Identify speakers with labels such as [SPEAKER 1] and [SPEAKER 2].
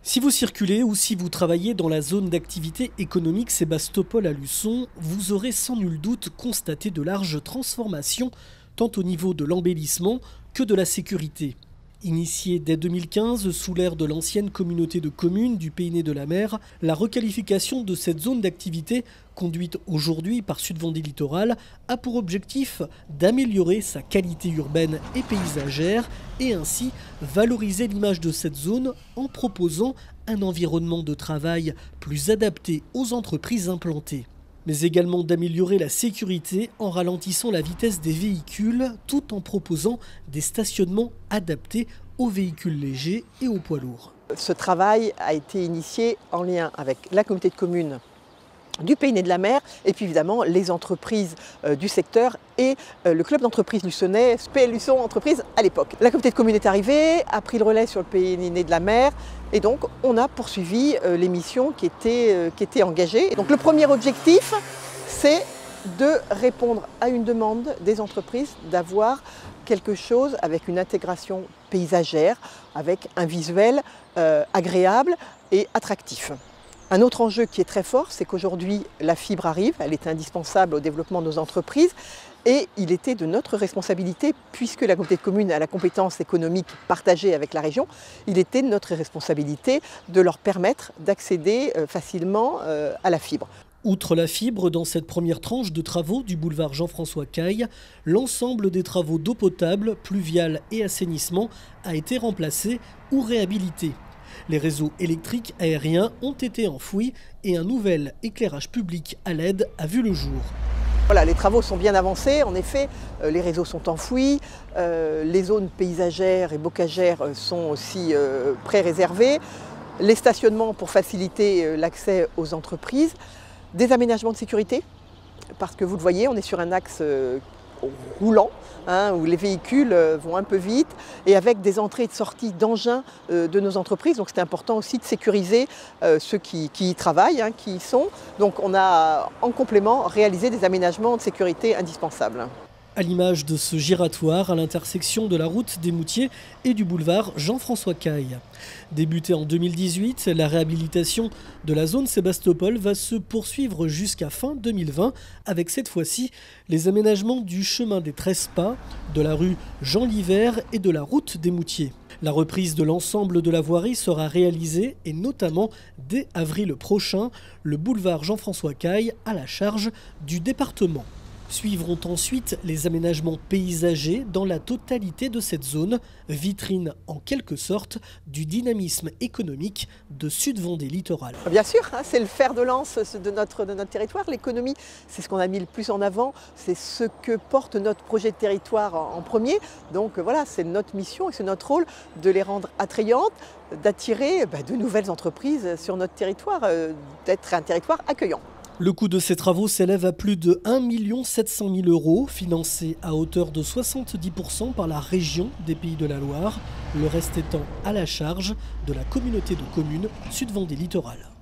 [SPEAKER 1] Si vous circulez ou si vous travaillez dans la zone d'activité économique Sébastopol à Luçon, vous aurez sans nul doute constaté de larges transformations, tant au niveau de l'embellissement que de la sécurité. Initiée dès 2015 sous l'ère de l'ancienne communauté de communes du Pays Né de la Mer, la requalification de cette zone d'activité, conduite aujourd'hui par Sud Vendée Littoral, a pour objectif d'améliorer sa qualité urbaine et paysagère et ainsi valoriser l'image de cette zone en proposant un environnement de travail plus adapté aux entreprises implantées. Mais également d'améliorer la sécurité en ralentissant la vitesse des véhicules tout en proposant des stationnements adaptés aux véhicules légers et aux poids lourds.
[SPEAKER 2] Ce travail a été initié en lien avec la communauté de communes du Pays Né de la Mer et puis évidemment les entreprises du secteur et le club d'entreprise luçonnais, SPL Luçon Entreprise à l'époque. La communauté de communes est arrivée, a pris le relais sur le Pays Né de la Mer et donc on a poursuivi les missions qui étaient engagées. Et donc le premier objectif, c'est de répondre à une demande des entreprises d'avoir quelque chose avec une intégration paysagère, avec un visuel agréable et attractif. Un autre enjeu qui est très fort, c'est qu'aujourd'hui la fibre arrive, elle est indispensable au développement de nos entreprises et il était de notre responsabilité, puisque la communauté de communes a la compétence économique partagée avec la région, il était de notre responsabilité de leur permettre d'accéder facilement à la fibre.
[SPEAKER 1] Outre la fibre, dans cette première tranche de travaux du boulevard Jean-François Caille, l'ensemble des travaux d'eau potable, pluviale et assainissement a été remplacé ou réhabilité. Les réseaux électriques aériens ont été enfouis et un nouvel éclairage public à LED a vu le jour.
[SPEAKER 2] Voilà, les travaux sont bien avancés, en effet, les réseaux sont enfouis, les zones paysagères et bocagères sont aussi pré-réservées, les stationnements pour faciliter l'accès aux entreprises, des aménagements de sécurité, parce que vous le voyez, on est sur un axe roulant, où les véhicules vont un peu vite et avec des entrées et de sorties d'engins de nos entreprises. Donc c'est important aussi de sécuriser ceux qui y travaillent, qui y sont. Donc on a en complément réalisé des aménagements de sécurité indispensables.
[SPEAKER 1] À l'image de ce giratoire à l'intersection de la route des Moutiers et du boulevard Jean-François Caille. Débutée en 2018, la réhabilitation de la zone Sébastopol va se poursuivre jusqu'à fin 2020 avec cette fois-ci les aménagements du chemin des 13 pas, de la rue Jean Liver et de la route des Moutiers. La reprise de l'ensemble de la voirie sera réalisée et notamment dès avril prochain, le boulevard Jean-François Caille à la charge du département. Suivront ensuite les aménagements paysagers dans la totalité de cette zone, vitrine en quelque sorte du dynamisme économique de Sud Vendée Littoral.
[SPEAKER 2] Bien sûr, c'est le fer de lance de notre territoire. L'économie, c'est ce qu'on a mis le plus en avant, c'est ce que porte notre projet de territoire en premier. Donc voilà, c'est notre mission et c'est notre rôle de les rendre attrayantes, d'attirer de nouvelles entreprises sur notre territoire, d'être un territoire accueillant.
[SPEAKER 1] Le coût de ces travaux s'élève à plus de 1 700 000 €, financé à hauteur de 70% par la région des Pays de la Loire, le reste étant à la charge de la communauté de communes Sud Vendée Littoral.